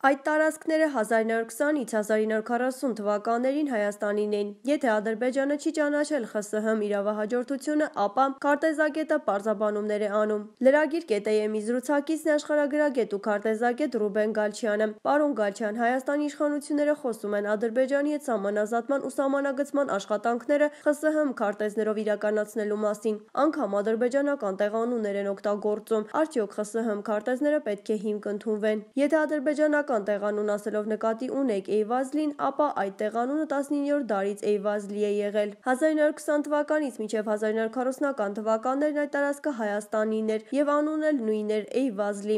Այդ տարածքները 1920-ից 1940 թվականներին Հայաստանին էին։ Եթե Ադրբեջանը չի ճանաչել ԽՍՀՄ իրավահաջորդությունը, ապա քարտեզագետը պարզաբանումներ է անում։ Լրագիր ԿՏԵՄ-ի զրուցակիցն աշխարհագրագետ ու քարտեզագետ Ռուբեն Գալչյանը։ Պարոն Գալչյան, Հայաստանի իշխանությունները խոսում են Ադրբեջանի հետ սահմանազատման ու սահմանագծման աշխատանքները ԽՍՀՄ քարտեզներով իրականացնելու մասին։ Անգամ ադրբեջանական տեղանուններ են օգտագործում։ Արդյոք ԽՍՀՄ քարտեզները պետք է հիմք ընդունվեն։ Եթե ադրբեջանական տեղանուն ասելով նկատի ունեք Էյվազլին, ապա այդ տեղանունը 19-րդ դարից Էյվազլի է եղել։ 1920 թվականից մինչև 1940-ական թվականներին այդ տարածքը Հայաստանին էր եւ անունն էլ նույնն էր Էյվազլի։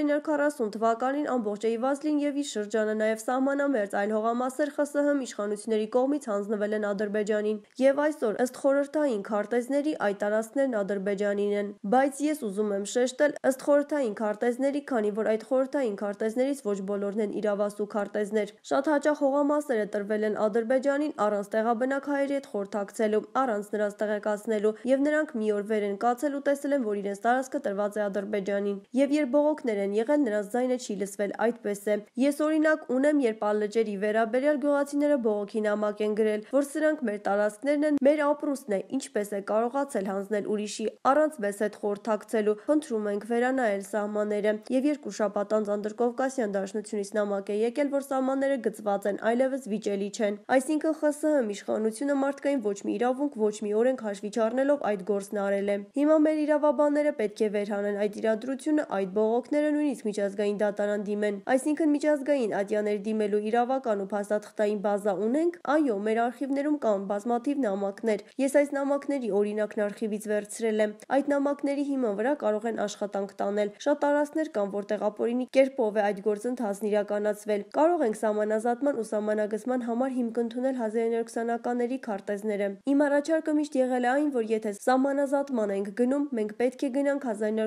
1940 թվականին ամբողջ Էյվազլին եւ իր շրջանը նաեւ սահմանամերձ այլ հողամասեր ԽՍՀՄ իշխանությունների կողմից հանձնվել են Ադրբեջանին եւ այսօր ըստ խորհրդային քարտեզների այդ տարածքներն Ադրբեջանին են։ Բայց ես ուզում եմ շեշտել ըստ խորհրդային քարտեզների, քանի որ այդ խորհրդային քարտեզներից ոչ բոլորն են իրավասու քարտեզներ։ Շատ հաճախ հողամասերը տրվել են Ադրբեջանին առանց տեղաբնակ հայերի հետ խորհրդակցելու, առանց նրանց տեղեկացնելու եւ նրանք մի օր վեր են կացել ու տեսել են, որ իրենց տարածքը տրված է Ադրբեջանին։ Եվ երբ բողոքներ են եղել, նրանց ձայնը չի լսվել, այդպես է։ Ես օրինակ ունեմ, երբ Ալլեջերի վերաբերյալ գյուղացիները բողոքի նամակ են գրել, որ սրանք մեր տարածքներն են, մեր ապրուստն է, ինչպես է կարողացել հանձնել ուրիշի առանց մեզ հետ խորհրդակցելու, խնդրում ենք վերանայել սահմանները։ Եվ երկու շաբաթ անց Անդրկովկասյան դաշնությունից նամակ է եկել, որ սահմանները գծված են, այլևս վիճելի չեն։ Այսինքն ԽՍՀՄ իշխանությունը մարդկային ոչ մի իրավունք, ոչ մի օրենք հաշվի չառնելով այդ գործն արել է։ Հիմա մեր իրավաբանները պետք է վերհանեն այդ իրադրությունը, այդ բողոքները նույնիսկ միջազգային դատարան դիմեն։ Այսինքն միջազգային ատյաներ դիմելու իրավական ու փաստաթղթային բազա ունենք։ Այո, մեր արխիվներում կան բազմաթիվ նամակներ։ Ես այս նամակների օրինակն արխիվից վերցրել եմ։ Այդ նամակների հիման վրա կարող են աշխատանք տանել։ Շատ տարածքներ կան, որտեղ ապօրինի կերպով է այդ գործընթացն իրականացվել։ Կարող ենք սահմանազատման ու սահմանագծման համար հիմք ընդունել 1920-ականների քարտեզները։ Իմ առաջարկը միշտ եղել է այն, որ եթե սահմանազատման ենք գնում, մենք պետք է գնանք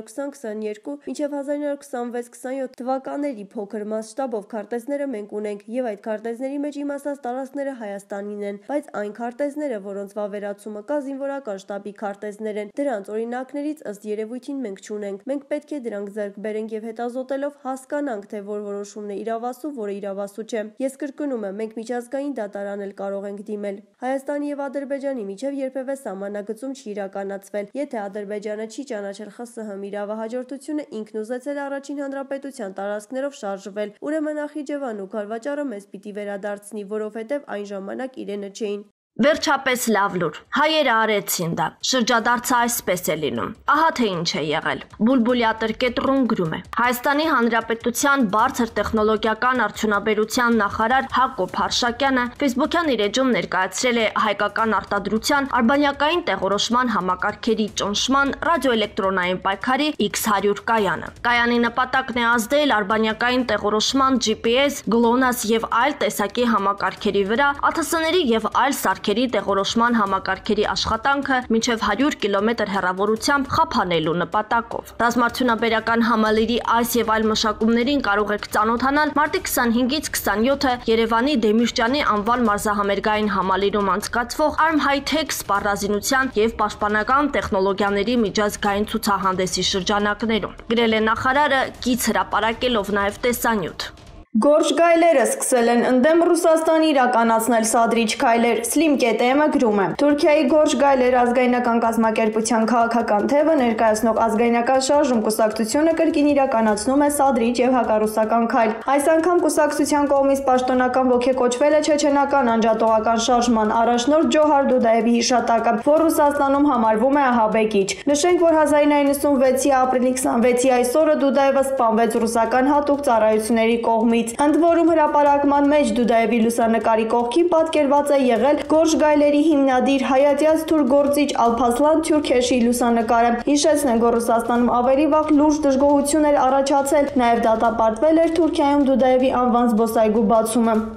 1920-22 մինչև 1926-27 թվականների փոքր մասշտաբով քարտեզները մենք ունենք եւ այդ քարտեզների մեջ իմաստած տարածքները Հայաստանին են, բայց այն քարտեզները, որոնց վավերացումը կա, զինվորական շտաբի քարտեզներ են։ Դրանց օրինակներից ըստ երևույթին մենք չունենք։ Մենք պետք է դրանք ձեռք բերենք եւ հետազոտելով հասկանանք, թե որ որոշումն է իրավասու, որը իրավասու չէ։ Ես կրկնում եմ, մենք միջազգային դատարան էլ կարող ենք դիմել։ Հայաստանի եւ Ադրբեջանի միջև երբևէ սահմանագծում չի իրականացվել։ Եթե Ադրբեջանը չի ճանաչել ԽՍՀՄ իրավահաջորդությունը, ինքն ուզեցել առաջին հանրապետության տարածքներով շարժվել, ուրեմն Նախիջևանն ու Գալվաճառը մեզ պիտի վերադարձնի, որովհետև այն ժամանակ իրենը չէին։ Վերջապես լավ լուր, հայերը արեցին դա, շրջադարձը այսպես է լինում, ահա թե ինչ է եղել, Բուլբուլյատրկետրուն գրում է, Հայաստանի Հանրապետության բարձր տեխնոլոգիական արդյունաբերության նախարար Հակոբ Հարշակյանը ֆեյսբուքյան իր էջում ներկայացրել է հայկական արտադրության արբանյակային տեղորոշման համակարգերի ճնշման ռադիոէլեկտրոնային պայքարի X100 կայանը։ Կայանի նպատակն է ազդել արբանյակային տեղորոշման GPS, GLONASS եւ այլ տեսակի համակարգերի վրա, ԱԹՍ-ների եւ այլ սարքերի տեղորոշման համակարգերի աշխատանքը մինչև 100 կիլոմետր հեռավորությամբ խափանելու նպատակով։ Ռազմարդյունաբերական համալիրի այս եւ այլ մշակումներին կարող եք ծանոթանալ մարտի 25-ից 27-ը Երևանի Դեմիրճյանի անվան մարզահամերգային համալիրում անցկացվող Arm High-Tech սպառազինության եւ պաշտպանական տեխնոլոգիաների միջազգային ցուցահանդեսի շրջանակներում։ Գրել է նախարարը, կից հրապարակելով նաեւ տեսանյութ։ Գորշ գայլերը սկսել են ընդդեմ Ռուսաստանի իրականացնել սադրիչ քայլեր։ Slim KTM-ը գրում է. Թուրքիայի Գորշ գայլեր ազգայնական կազմակերպության քաղաքական թևը ներկայացնող ազգայնական շարժում կուսակցությունը կրկին իրականացնում է սադրիչ եւ հակառուսական քայլ։ Այս անգամ կուսակցության կողմից պաշտոնական ոգեկոչվել է չեչենական անջատողական շարժման առաջնորդ Ջոհար Դուդաևի հիշատակը, որ Ռուսաստանում համարվում է ահաբեկիչ։ Նշենք, որ 1996-ի ապրիլի 26-ի այսօրը Դուդաևը սպանվեց ռուսական հատուկ ծառայությունների կողմից։ Ընդ որում հրապարակման մեջ Դուդաևի լուսանկարի կողքին պատկերված է եղել Գորշ գայլերի հիմնադիր հայատյաց թուրք գործիչ Ալփասլան Թյուրքեշի լուսանկարը։ Հիշեցնենք, որ Ռուսաստանում ավելի վաղ լուրջ դժգոհություն էր առաջացել, նաև դատապարտվել էր Թուրքիայում Դուդաևի անվան զբոսայգու բացումը։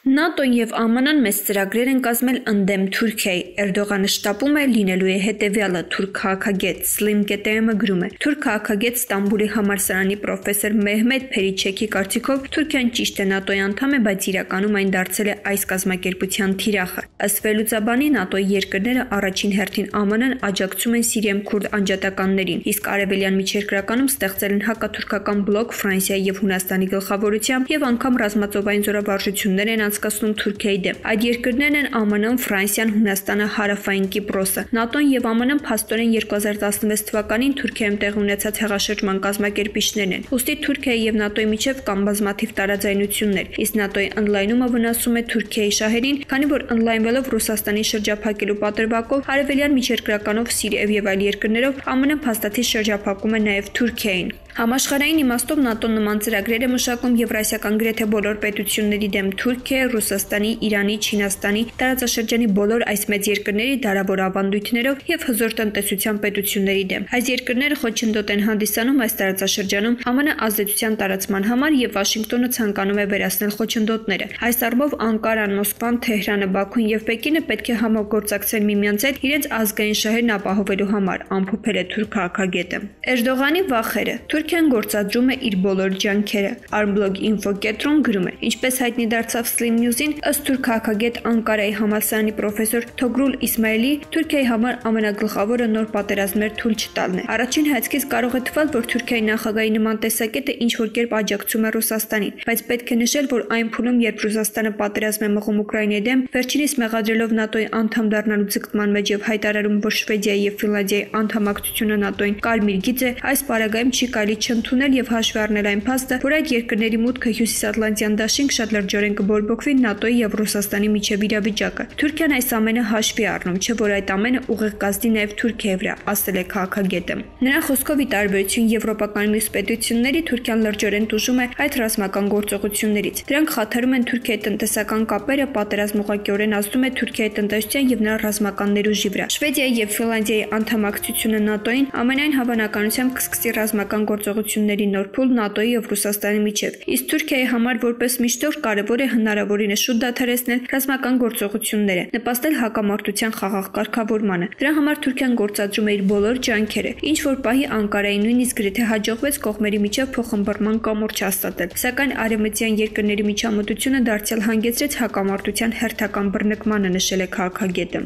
ՆԱՏՕ-ն եւ ԱՄՆ-ն մեծ ծրագրեր են կազմել ընդդեմ Թուրքիայի։ Էրդողանը շտապում է լինելու է հետեւյալը։ Թուրք քաղաքագետ Slim KTM-ը գրում է. Թուրք քաղաքագետ Ստամբուլի համալսարանի պրոֆեսոր Մեհմեդ Փերիչեքի կարծիքով Թուրքիան ճիշտ է ՆԱՏՕ-ի անդամ է, բայց իրականում այն դարձել է այս կազմակերպության թիրախը։ Ըստ վերլուծաբանի ՆԱՏՕ-ի երկրները առաջին հերթին ԱՄՆ-ն աջակցում են Սիրիայում քուրդ անջատականներին, իսկ արևելյան միջերկրականում ստեղծել են հակաթուրքական բլոկ Ֆրանսիայի եւ Հունաստանի գլխավորությամբ եւ անգամ ռազմածովային զորավարժություններ են անցկացնում Թուրքիայի դեմ։ Այդ երկրներն են ԱՄՆ-ն, Ֆրանսիան, Հունաստանը, Հարավային Կիպրոսը։ ՆԱՏՕ-ն եւ ԱՄՆ-ն փաստորեն 2016 թվականին Թուրքիայում տեղի ունեցած հեղաշրջման կազմակերպիչներն են։ Ուստի Թուրքիայի եւ ՆԱՏՕ-ի միջև կան բազմաթիվ տարաձայնություններ, իսկ ՆԱՏՕ-ի ընդլայնումը վնասում է Թուրքիայի շահերին, քանի որ ընդլայնվելով Ռուսաստանի շրջափակելու պատրվակով արևելյան միջերկրականով Սիրիայով եւ այլ երկրներով ԱՄՆ-ն փաստաթի շրջափակում է նաեւ Թուրքիային։ Համաշխարհային իմաստով ՆԱՏՕ-ն նման ծրագրեր է մշակում եվրասիական գրեթե բոլոր պետությունների դեմ Թուրքիա, Ռուսաստանի, Իրանի, Չինաստանի, տարածաշրջանի բոլոր այս մեծ երկրների դարավոր ավանդույթներով եւ հզոր տնտեսության պետությունների դեմ։ Այս երկրները խոչընդոտ են հանդիսանում այս տարածաշրջանում ԱՄՆ ազդեցության տարածման համար եւ Վաշինգտոնը ցանկանում է վերացնել խոչընդոտները։ Այս առումով Անկարան, Մոսկվան, Թեհրանը, Բաքուն եւ Պեկինը պետք է համագործակցեն միմյանց հետ իրենց ազգային շահերն ապահովելու համար, ամփոփել է թուրք քաղաքագետը։ Էրդողանի վախերը Թուրքիան գործադրում է իր բոլոր ջանքերը։ Armblog Info կետրոն գրում է. Ինչպես հայտնի դարձավ Slim News-ին, ըստ թուրք քաղաքագետ Անկարայի համալսարանի պրոֆեսոր Թոգրուլ Իսմայելի, Թուրքիայի համար ամենագլխավորը նոր պատերազմներ թույլ չտալն է։ Առաջին հայացքից կարող է թվալ, որ Թուրքիայի նախագահի նման տեսակետը ինչ-որ կերպ աջակցում է Ռուսաստանին, բայց պետք է նշել, որ այն փուլում, երբ Ռուսաստանը պատերազմ է մղում Ուկրաինայի դեմ, վերջինիս մեղադրելով ՆԱՏՕ-ի անդամ դառնալու ձգտման մեջ եւ հայտարարում, որ Շվեդիայի եւ Ֆինլանդիայի անդամակցությունը ՆԱՏՕ-ին կարմիր գիծ է, այս պարագայում չի կարելի չընդունել եւ հաշվի առնել այն փաստը, որ այդ երկրների մուտքը Հյուսիսատլանտյան դաշինք շատ լրջորեն կբորբոքվի ՆԱՏՕ-ի եւ Ռուսաստանի միջև իրավիճակը։ Թուրքիան այս ամենը հաշվի առնում, չէ՞ որ այդ ամենը ուղիղ կազդի նաեւ Թուրքիայի վրա, ասել է քաղաքագետը։ Նրա խոսքով ի տարբերություն եվրոպական մյուս պետությունների, Թուրքիան լրջորեն տուժում է այդ ռազմական գործողություններից։ Դրանք խաթարում են Թուրքիայի տնտեսական կապերը, պատերազմը ուղղակիորեն ազդում է Թուրքիայի տնտեսության եւ նրա ռազմական ներուժի վրա։ Շվեդիայի եւ Ֆինլանդիայի անդամակցությունը ՆԱՏՕ-ին ամենայն հավանականությամբ կսկսի ռազմական գործողությունների նոր փուլ ՆԱՏՕ-ի եւ Ռուսաստանի միջև։ Իսկ Թուրքիայի համար որպես միջնորդ կարևոր է հնարավորինս շուտ դադարեցնել ռազմական գործողությունները, նպաստել հակամարտության խաղաղ կարգավորմանը։ Դրա համար Թուրքիան գործադրում է իր բոլոր ջանքերը, ինչ որ պահի Անկարայի նույնիսկ գրեթե հաջողվեց կողմերի միջև փոխհմբռնման կամուրջ հաստատել, սակայն արևմտյան երկրների միջամտությունը դարձյալ հանգեցրեց հակամարտության հերթական բռնկմանը, նշել է քաղաքագետը։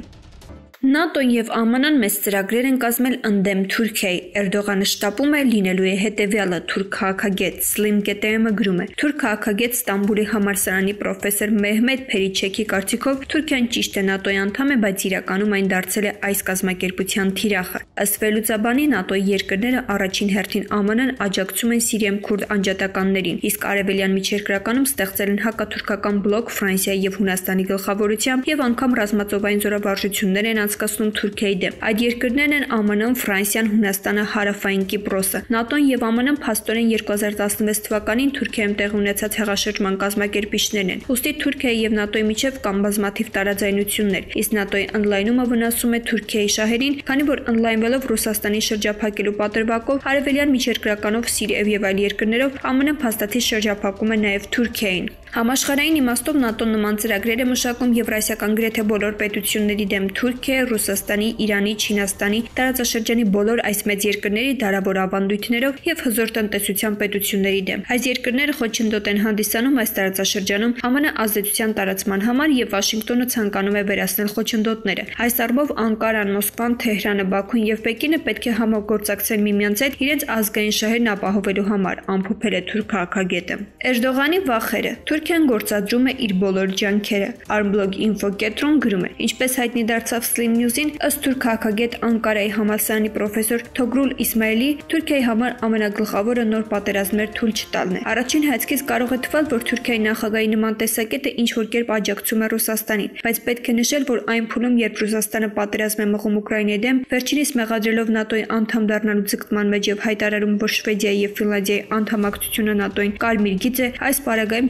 ՆԱՏՕ-ն եւ ԱՄՆ-ն մեծ ծրագրեր են կազմել ընդդեմ Թուրքիայի։ Էրդողանը շտապում է լինելու է հետեւյալը։ Թուրք քաղաքագետ Slim KTM-ը գրում է. Թուրք քաղաքագետ Ստամբուլի համալսարանի պրոֆեսոր Մեհմեդ Փերիչեքի կարծիքով Թուրքիան ճիշտ է ՆԱՏՕ-ի անդամ է, բայց իրականում այն դարձել է այս կազմակերպության թիրախը։ Ըստ վերլուծաբանի ՆԱՏՕ-ի երկրները առաջին հերթին ԱՄՆ-ն աջակցում են Սիրիայում քուրդ անջատականներին, իսկ արևելյան միջերկրականում ստեղծել են հակաթուրքական բլոկ Ֆրանսիայի եւ Հունաստանի գլխավորությամբ եւ անգամ ռազմածովային զորավարժություններ են անցկացնում Թուրքիայի դեմ։ Այդ երկրներն են ԱՄՆ-ն, Ֆրանսիան, Հունաստանը, Հարավային Կիպրոսը։ ՆԱՏՕ-ն եւ ԱՄՆ-ն փաստորեն 2016 թվականին Թուրքիայում տեղի ունեցած հեղաշրջման կազմակերպիչներն են։ Ուստի Թուրքիայի եւ ՆԱՏՕ-ի միջև կան բազմաթիվ տարաձայնություններ, իսկ ՆԱՏՕ-ի ընդլայնումը վնասում է Թուրքիայի շահերին, քանի որ ընդլայնվելով Ռուսաստանի շրջափակելու պատրվակով արևելյան միջերկրականով Սիրիայով եւ այլ երկրներով ԱՄՆ-ն փաստաթի շրջափակում է նաեւ Թուրքիային։ Համաշխարհային իմաստով ՆԱՏՕ-ն նման ծրագրեր է մշակում եվրասիական գրեթե բոլոր պետությունների դեմ Թուրքիա, Ռուսաստանի, Իրանի, Չինաստանի, տարածաշրջանի բոլոր այս մեծ երկրների դարավոր ավանդույթներով եւ հզոր տնտեսության պետությունների դեմ։ Այս երկրները խոչընդոտ են հանդիսանում այս տարածաշրջանում ԱՄՆ ազդեցության տարածման համար եւ Վաշինգտոնը ցանկանում է վերացնել խոչընդոտները։ Այս առումով Անկարան, Մոսկվան, Թեհրանը, Բաքուն եւ Պեկինը պետք է համագործակցեն միմյանց հետ իրենց ազգային շահերն ապահովելու համար, ամփոփել է թուրք քաղաքագետը։ Էրդողանի վախերը Թուրքիան գործադրում է իր բոլոր ջանքերը։ Armblog Info կետրոն գրում է. Ինչպես հայտնի դարձավ Slim News-ին, ըստ թուրք քաղաքագետ Անկարայի համալսարանի պրոֆեսոր Թոգրուլ Իսմայելի, Թուրքիայի համար ամենագլխավորը նոր պատերազմներ թույլ չտալն է։ Առաջին հայացքից կարող է թվալ, որ Թուրքիայի նախագահի նման տեսակետը ինչ-որ կերպ աջակցում է Ռուսաստանին, բայց պետք է նշել, որ այն փուլում, երբ Ռուսաստանը պատերազմ է մղում Ուկրաինայի դեմ, վերջինիս մեղադրելով ՆԱՏՕ-ի անդամ դառնալու ձգտման մեջ եւ հայտարարում, որ Շվեդիայի եւ Ֆինլանդիայի անդամակցությունը ՆԱՏՕ-ին կարմիր գիծ է, այս պարագայում չի կարելի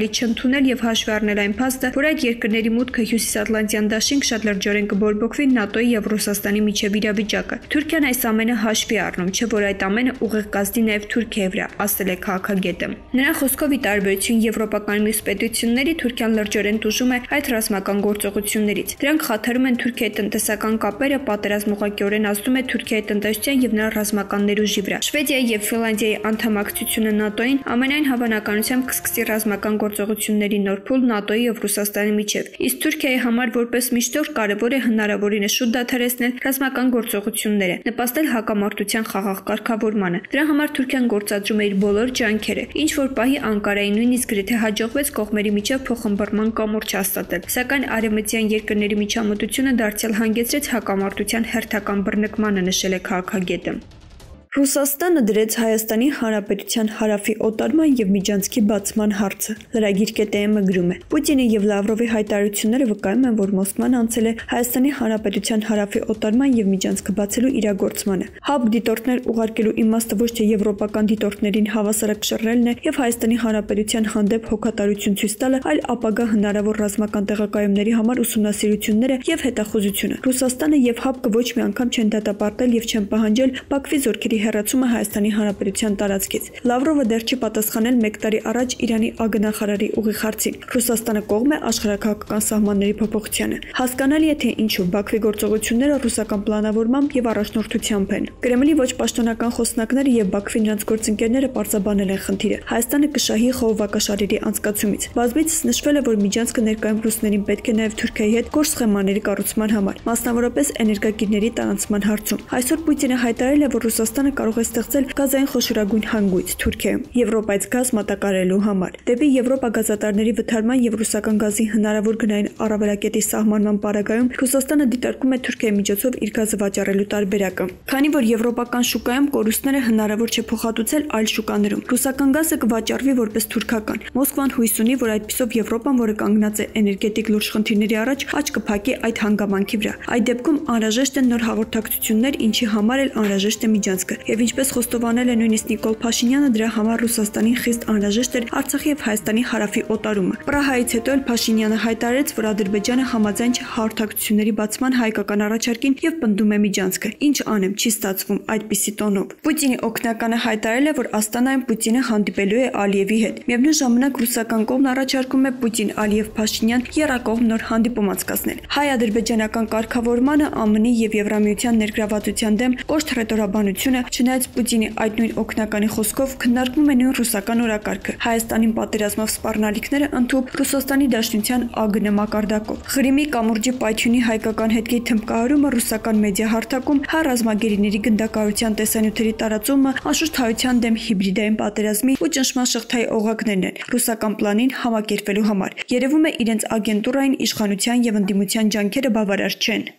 չընդունել եւ հաշվի առնել այն փաստը, որ այդ երկրների մուտքը Հյուսիսատլանտյան դաշինք շատ լրջորեն կբորբոքվի ՆԱՏՕ-ի եւ Ռուսաստանի միջև իրավիճակը։ Թուրքիան այս ամենը հաշվի առնում, չէ՞ որ այդ ամենը ուղիղ կազդի նաեւ Թուրքիայի վրա, ասել է քաղաքագետը։ Նրա խոսքով ի տարբերություն եվրոպական մյուս պետությունների, Թուրքիան լրջորեն տուժում է այդ ռազմական գործողություններից։ Դրանք խաթարում են Թուրքիայի տնտեսական կապերը, պատերազմը ուղղակիորեն ազդում է Թուրքիայի տնտեսության եւ նրա ռազմական ներուժի վրա։ Շվեդիայի եւ Ֆինլանդիայի անդամակցությունը ՆԱՏՕ-ին ամենայն հավանականությամբ կսկսի ռազմական գործողությունների նոր փուլ ՆԱՏՕ-ի եւ Ռուսաստանի միջև։ Իսկ Թուրքիայի համար որպես միջնորդ կարևոր է հնարավորինս շուտ դադարեցնել ռազմական գործողությունները, նպաստել հակամարտության խաղաղ կարգավորմանը։ Դրա համար Թուրքիան գործադրում է իր բոլոր ջանքերը, ինչ որ պահի Անկարայի նույնիսկ գրեթե հաջողվեց կողմերի միջև փոխհմբռնման կամուրջ հաստատել, սակայն արևմտյան երկրների միջամտությունը դարձյալ հանգեցրեց հակամարտության հերթական բռնկմանը, նշել է քաղաքագետը։ Ռուսաստանը դրեց Հայաստանի Հանրապետության հարավի օտարման եւ միջանցքի բացման հարցը։ Լրագիր ԿՏՄ գրում է. Պուտինի եւ Լավրովի հայտարարությունները վկայում են, որ Մոսկվան անցել է Հայաստանի Հանրապետության հարավի օտարման եւ միջանցքը բացելու իրագործմանը։ ՀԱԲ դիտորդներ ուղարկելու իմաստը ոչ թե եվրոպական դիտորդներին հավասարակշռելն է եւ Հայաստանի Հանրապետության հանդեպ հոգատարություն ցույց տալը, այլ ապագա հնարավոր ռազմական տեղակայումների համար ուսումնասիրությունները եւ հետախուզությունը։ Ռուսաստանը եւ ՀԱԲ-ը ոչ մի անգամ չեն դատապարտել եւ չեն պահանջել Բաքվի զորքերի հեռացումը Հայաստանի Հանրապետության տարածքից։ Լավրովը դեռ չի պատասխանել 1 տարի առաջ Իրանի ագնախարարի ուղիղ հարցին։ Ռուսաստանը կողմ է աշխարհաքաղաքական սահմանների փոփոխությանը։ Հասկանալի է, թե ինչու Բաքվի գործողությունները ռուսական պլանավորմամբ եւ առաջնորդությամբ են։ Կրեմլի ոչ պաշտոնական խոսնակները եւ Բաքվի նրանց գործընկերները պարզաբանել են խնդիրը։ Հայաստանը կշահի խողովակաշարերի անցկացումից։ Բազմիցս նշվել է, որ միջանցքը ներկայում ռուսներին պետք է նաեւ Թուրքիայի հետ գործ սխեմաների կառուցման համար, մասնավորապես էներգակիրների տարանցման հարցում։ Այսօր Պուտինը հայտարարել է, որ Ռուսաստանը կարող է ստեղծել գազային խոշորագույն հանգույց Թուրքիայում Եվրոպայից գազ մատակարարելու համար։ Դեպի Եվրոպա գազատարների վթարման եւ ռուսական գազի հնարավոր գնային առավելակետի սահմանման պարագայում Ռուսաստանը դիտարկում է Թուրքիայի միջոցով իր գազը վաճառելու տարբերակը։ Քանի որ եվրոպական շուկայում կորուստները հնարավոր չէ փոխհատուցել այլ շուկաներում, ռուսական գազը կվաճառվի որպես թուրքական։ Մոսկվան հույս ունի, որ այդպիսով Եվրոպան, որը կանգնած է էներգետիկ լուրջ խնդիրների առաջ, աչք կփակի այդ հանգամանքի վրա։ Այդ դեպքում անհրաժեշտ են նոր հաղորդակցություններ, ինչի համար էլ անհրաժեշտ է միջանցքը։ Եվ ինչպես խոստովանել է նույնիսկ Նիկոլ Փաշինյանը, դրա համար Ռուսաստանին խիստ անհրաժեշտ էր Արցախի եւ Հայաստանի հարավի օտարումը։ Պրահայից հետո էլ Փաշինյանը հայտարարեց, որ Ադրբեջանը համաձայն չէ հաղորդակցությունների բացման հայկական առաջարկին եւ պնդում է միջանցքը։ Ինչ անեմ, չի ստացվում այդպիսի տոնով։ Պուտինի օգնականը հայտարարել է, որ Աստանայում Պուտինը հանդիպելու է Ալիևի հետ։ Միևնույն ժամանակ ռուսական կողմն առաջարկում է Պուտին-Ալիև-Փաշինյան եռակողմ նոր հանդիպում անցկացնել։ Հայ-ադրբեջանական կարգավորմանը ԱՄՆ-ի եւ Եվրամիության ներգրավվածության դեմ կոշտ հռետորաբանությունը, չնայած Պուտինի այդ նույն օգնականի խոսքով քննարկվում է նույն ռուսական օրակարգը։ Հայաստանին պատերազմով սպառնալիքները ընդհուպ Ռուսաստանի Դաշնության ԱԳՆ մակարդակով։ Ղրիմի կամուրջի պայթյունի հայկական հետքի թմբկահարումը ռուսական մեդիա հարթակում, հայ ռազմագերիների գնդակահարության տեսանյութերի տարածումը, անշուշտ հայության դեմ հիբրիդային պատերազմի ու ճնշման շղթայի օղակներն են ռուսական պլանին համակերպելու համար։ Երևում է իրենց ագենտուրային իշխանության եւ ընդդիմության ջանքերը բավարար չեն։